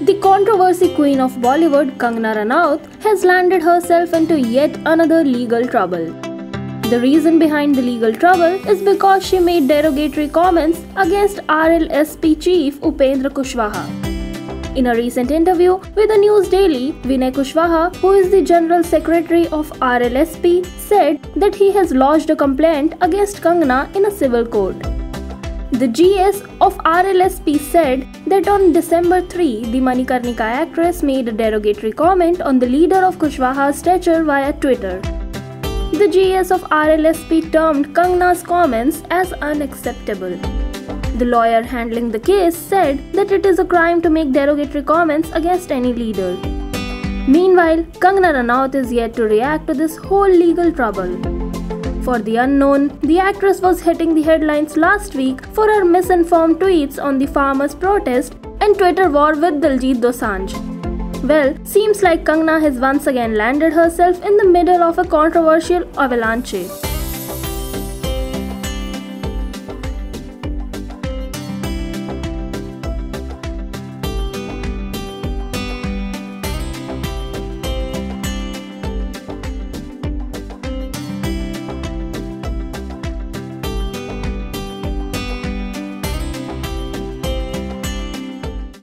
The controversy queen of Bollywood, Kangana Ranaut, has landed herself into yet another legal trouble. The reason behind the legal trouble is because she made derogatory comments against RLSP chief Upendra Kushwaha. In a recent interview with the News Daily, Vinay Kushwaha, who is the General Secretary of RLSP, said that he has lodged a complaint against Kangana in a civil court. The GS of RLSP said that on December 3, the Manikarnika actress made a derogatory comment on the leader of Kushwaha's stature via Twitter. The GS of RLSP termed Kangana's comments as unacceptable. The lawyer handling the case said that it is a crime to make derogatory comments against any leader. Meanwhile, Kangana Ranaut is yet to react to this whole legal trouble. For the unknown, the actress was hitting the headlines last week for her misinformed tweets on the farmers' protest and Twitter war with Diljit Dosanjh. Well, seems like Kangana has once again landed herself in the middle of a controversial avalanche.